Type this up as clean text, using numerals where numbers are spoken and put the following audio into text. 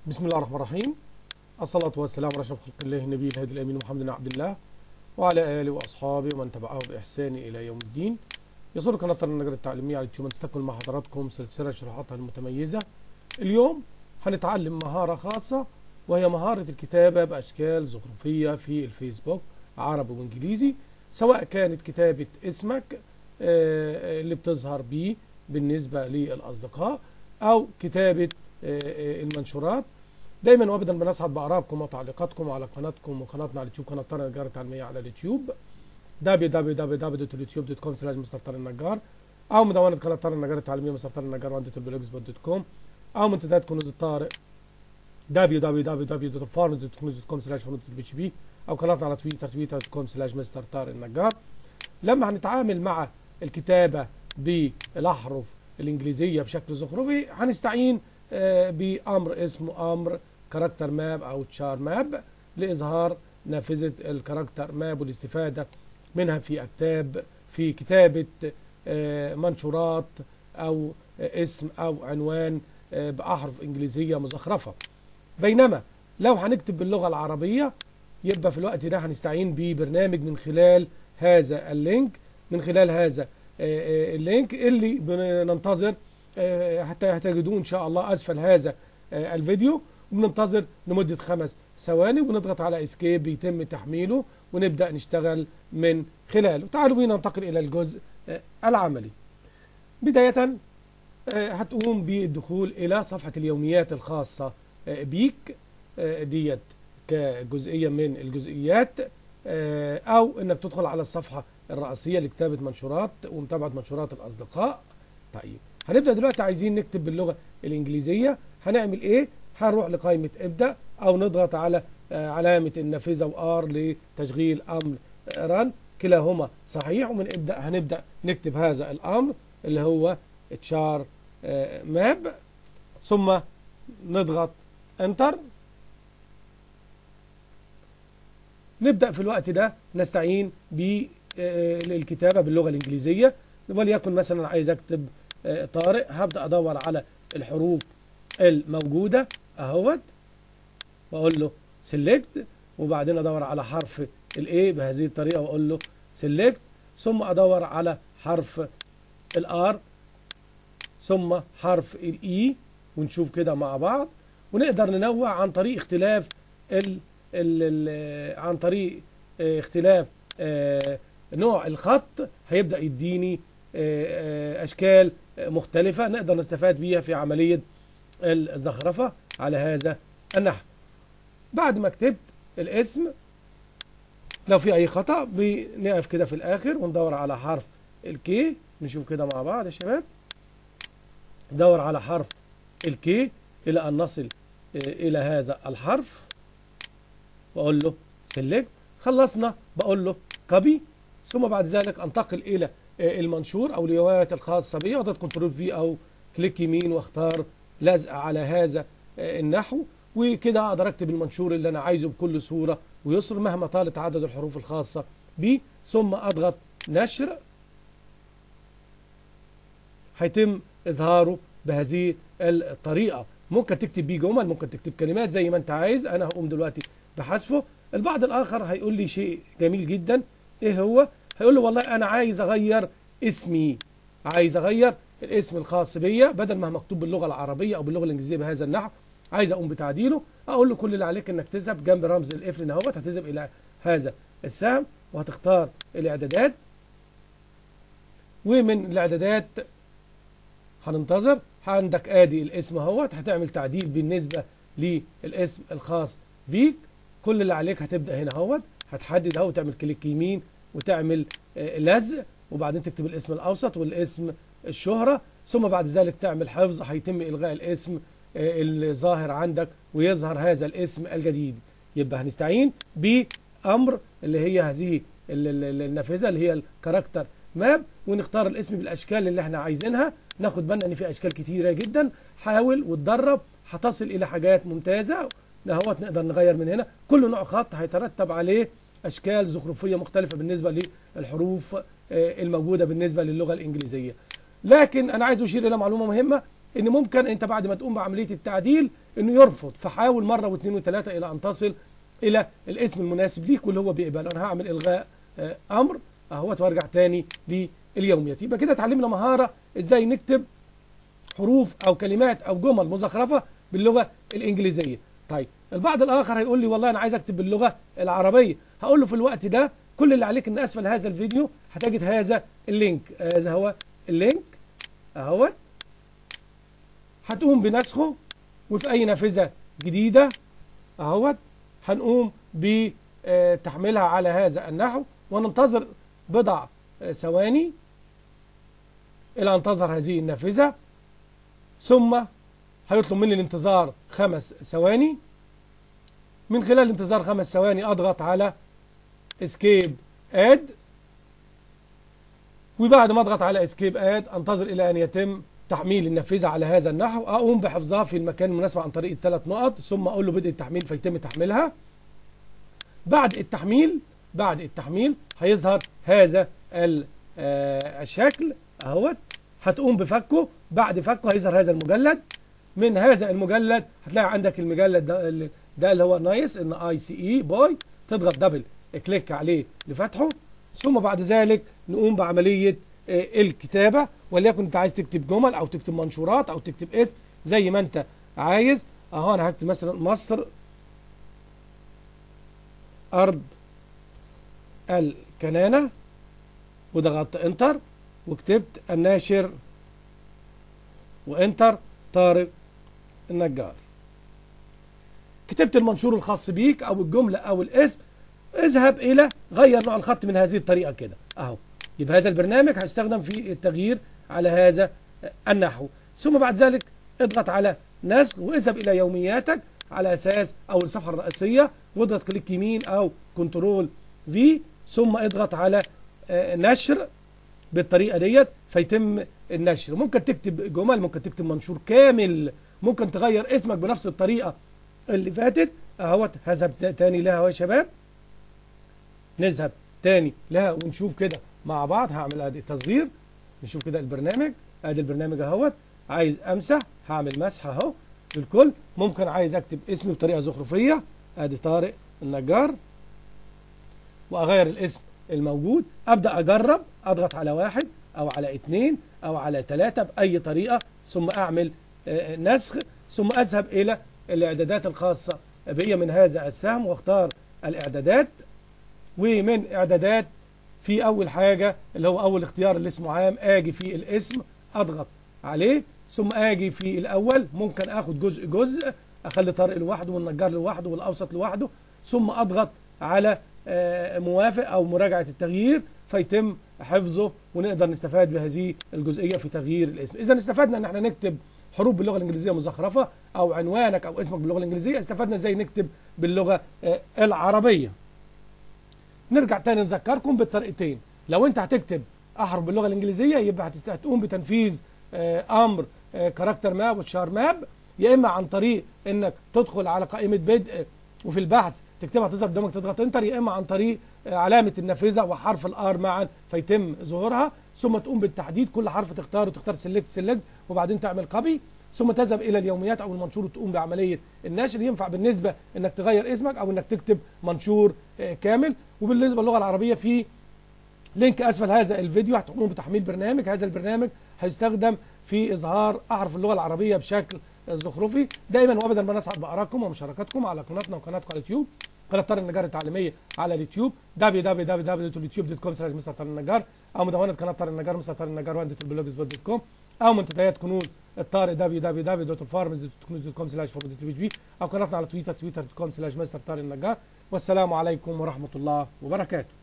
بسم الله الرحمن الرحيم. الصلاة والسلام على أشرف خلق الله النبي الهادي الأمين محمد بن عبد الله وعلى آله وأصحابه ومن تبعه بإحسان إلى يوم الدين. يسر قناة النجار التعليمية على اليوتيوب أن تستكمل مع حضراتكم سلسلة شروحاتها المتميزة. اليوم هنتعلم مهارة خاصة وهي مهارة الكتابة بأشكال زخرفية في الفيسبوك عربي وإنجليزي، سواء كانت كتابة اسمك اللي بتظهر بيه بالنسبة للأصدقاء أو كتابة المنشورات. دايما وابدا بنسعد بارائكم وتعليقاتكم على قناتكم وقناتنا على اليوتيوب، قناه طارق النجار التعليميه على اليوتيوب www.youtube.com/مستر او مدونه قناه طارق النجار التعليميه مستر طارق النجار @blogspot.com او منتديات كنوز الطارق www.farmers.com/farmers.php او قناتنا على twitter.com/مستر طارق النجار. لما هنتعامل مع الكتابه بالاحرف الانجليزيه بشكل زخرفي هنستعين بأمر اسمه أمر كاركتر ماب أو تشار ماب لإظهار نافذة الكاركتر ماب والاستفادة منها في كتابة منشورات أو اسم أو عنوان بأحرف إنجليزية مزخرفة. بينما لو هنكتب باللغة العربية يبقى في الوقت ده هنستعين ببرنامج من خلال هذا اللينك اللي بننتظر حتى هتجدوه إن شاء الله أسفل هذا الفيديو، وبننتظر لمدة 5 ثواني ونضغط على اسكيب بيتم تحميله ونبدأ نشتغل من خلاله. تعالوا بينا ننتقل إلى الجزء العملي. بداية هتقوم بالدخول إلى صفحة اليوميات الخاصة بيك ديت كجزئية من الجزئيات، أو إنك تدخل على الصفحة الرئيسية لكتابة منشورات ومتابعة منشورات الأصدقاء. طيب هنبدأ دلوقتي عايزين نكتب باللغة الإنجليزية. هنعمل إيه؟ هنروح لقائمة ابدأ أو نضغط على علامة النافذة وآر لتشغيل أمر ران، كلاهما صحيح. هنبدأ نكتب هذا الأمر اللي هو تشار ماب، ثم نضغط انتر. نبدأ في الوقت ده نستعين بالكتابة باللغة الإنجليزية، وليكن مثلا عايز أكتب طارق. هبدأ أدور على الحروف الموجودة أهوت وأقول له سيلكت، وبعدين أدور على حرف الA بهذه الطريقة وأقول له سيلكت، ثم أدور على حرف الR ثم حرف الE، ونشوف كده مع بعض. ونقدر ننوع عن طريق اختلاف نوع الخط، هيبدأ يديني أشكال مختلفة نقدر نستفاد بيها في عملية الزخرفة على هذا النحو. بعد ما كتبت الاسم لو في أي خطأ بنقف كده في الآخر وندور على حرف الكي. نشوف كده مع بعض يا شباب، ندور على حرف الكي إلى أن نصل إلى هذا الحرف وأقول له سيلكت. خلصنا بقول له كوبي، ثم بعد ذلك أنتقل إلى المنشور أو اليوميات الخاصة بي، أضغط كنترول في أو كليك يمين واختار لزق على هذا النحو، وكده أقدر أكتب المنشور اللي أنا عايزه بكل سهولة ويسر مهما طالت عدد الحروف الخاصة بي. ثم أضغط نشر، هيتم إظهاره بهذه الطريقة. ممكن تكتب بيه جمل، ممكن تكتب كلمات زي ما أنت عايز. أنا هقوم دلوقتي بحذفه. البعض الآخر هيقول لي شيء جميل جدا، إيه هو؟ هيقول له والله أنا عايز أغير اسمي، عايز أغير الاسم الخاص بيا بدل ما مكتوب باللغة العربية أو باللغة الإنجليزية بهذا النحو، عايز أقوم بتعديله. أقول له كل اللي عليك إنك تذهب جنب رمز الإفرن اهوت، هتذهب إلى هذا السهم وهتختار الإعدادات، ومن الإعدادات هننتظر. عندك آدي الاسم اهوت، هتعمل تعديل بالنسبة للاسم الخاص بيك. كل اللي عليك هتبدأ هنا اهوت، هتحدد اهو، تعمل كليك يمين وتعمل لزق، وبعدين تكتب الاسم الأوسط والاسم الشهرة، ثم بعد ذلك تعمل حفظ. هيتم إلغاء الاسم الظاهر عندك ويظهر هذا الاسم الجديد. يبقى هنستعين بأمر اللي هي هذه النافذة اللي هي الكاركتر ماب، ونختار الاسم بالأشكال اللي احنا عايزينها. ناخد بالنا ان في أشكال كتيرة جدا، حاول وتدرب هتصل إلى حاجات ممتازة. نهوت نقدر نغير من هنا. كل نوع خط هيترتب عليه أشكال زخرفية مختلفة بالنسبة للحروف الموجودة بالنسبة للغة الإنجليزية. لكن أنا عايز أشير إلى معلومة مهمة، إن ممكن أنت بعد ما تقوم بعملية التعديل انه يرفض، فحاول مره واثنين وثلاثه الى ان تصل الى الاسم المناسب ليك واللي هو بيقبله. انا هعمل الغاء امر اهوت وارجع تاني لليوميات. يبقى كده اتعلمنا مهاره ازاي نكتب حروف او كلمات او جمل مزخرفه باللغه الانجليزيه. طيب البعض الاخر هيقول لي والله انا عايز اكتب باللغه العربيه. هقول له في الوقت ده كل اللي عليك ان اسفل هذا الفيديو هتجد هذا اللينك، هذا هو اللينك اهوت، هتقوم بنسخه وفي اي نافذه جديده اهوت هنقوم بتحميلها على هذا النحو وننتظر بضع ثواني الى ان تظهر هذه النافذه، ثم هيطلب مني الانتظار 5 ثواني. من خلال انتظار 5 ثواني اضغط على اسكيب اد، وبعد ما اضغط على اسكيب اد انتظر الى ان يتم تحميل النافذه على هذا النحو، اقوم بحفظها في المكان المناسب عن طريق ال3 نقط، ثم اقول له بدء التحميل فيتم تحميلها. بعد التحميل هيظهر هذا الشكل اهوت، هتقوم بفكه. بعد فكه هيظهر هذا المجلد. من هذا المجلد هتلاقي عندك المجلد ده اللي هو نايس ان اي سي اي باي، تضغط دبل كليك عليه لفتحه، ثم بعد ذلك نقوم بعمليه الكتابه. وليكن انت عايز تكتب جمل او تكتب منشورات او تكتب اسم زي ما انت عايز. اهو انا هكتب مثلا مصر ارض الكنانه وضغطت انتر وكتبت الناشر وانتر طارق النجار. كتبت المنشور الخاص بيك او الجمله او الاسم. اذهب الى غير نوع الخط من هذه الطريقه كده اهو. يبقى هذا البرنامج هيستخدم في التغيير على هذا النحو. ثم بعد ذلك اضغط على نسخ واذهب الى يومياتك على اساس او الصفحه الرئيسيه واضغط كليك يمين او كنترول في، ثم اضغط على نشر بالطريقه ديت فيتم النشر. ممكن تكتب جمل، ممكن تكتب منشور كامل، ممكن تغير اسمك بنفس الطريقه اللي فاتت اهوت. هذهب تاني لها يا شباب، نذهب تاني لها ونشوف كده مع بعض. هعمل ادي تصغير نشوف كده البرنامج. ادي البرنامج اهوت. عايز امسح هعمل مسح اهو للكل. ممكن عايز اكتب اسمي بطريقه زخرفيه، ادي طارق النجار، واغير الاسم الموجود. ابدا اجرب، اضغط على 1 او على 2 او على 3 باي طريقه، ثم اعمل نسخ، ثم اذهب الى الاعدادات الخاصه بي من هذا السهم واختار الاعدادات. ومن اعدادات في اول حاجه اللي هو اول اختيار اللي اسمه عام، اجي في الاسم اضغط عليه، ثم اجي في الاول ممكن اخد جزء اخلي طارق لوحده والنجار لوحده والاوسط لوحده، ثم اضغط على موافق او مراجعه التغيير فيتم حفظه ونقدر نستفاد بهذه الجزئيه في تغيير الاسم. اذا استفدنا ان احنا نكتب حروف باللغه الانجليزيه مزخرفه او عنوانك او اسمك باللغه الانجليزيه. استفدنا ازاي نكتب باللغه العربيه. نرجع تاني نذكركم بالطريقتين. لو انت هتكتب احرف باللغه الانجليزيه يبقى هتقوم بتنفيذ امر كاركتر ماب وتشار ماب، يا اما عن طريق انك تدخل على قائمه بدء وفي البحث تكتبها تظهر قدامك تضغط انتر، يا اما عن طريق علامه النافذه وحرف الار معا فيتم ظهورها، ثم تقوم بالتحديد كل حرف تختاره، تختار سيلكت وبعدين تعمل كوبي، ثم تذهب الى اليوميات او المنشور وتقوم بعمليه النشر. ينفع بالنسبه انك تغير اسمك او انك تكتب منشور كامل. وبالنسبه للغه العربيه في لينك اسفل هذا الفيديو هتقوم بتحميل برنامج. هذا البرنامج هيستخدم في اظهار احرف اللغه العربيه بشكل زخرفي. دائما وابدا ما نسعد بارائكم ومشاركاتكم على قناتنا وقناتكم على اليوتيوب، قناه طارق النجار التعليميه على اليوتيوب www.youtube.com/مستر طارق النجار، او مدونه قناه طارق النجار مستر طارق النجار .blogspot.com، او منتديات كنوز الطارق www.farms.kunuz.com/forward.bg، او قناتنا على تويتر twitter.com/مستر طارق النجار. والسلام عليكم ورحمه الله وبركاته.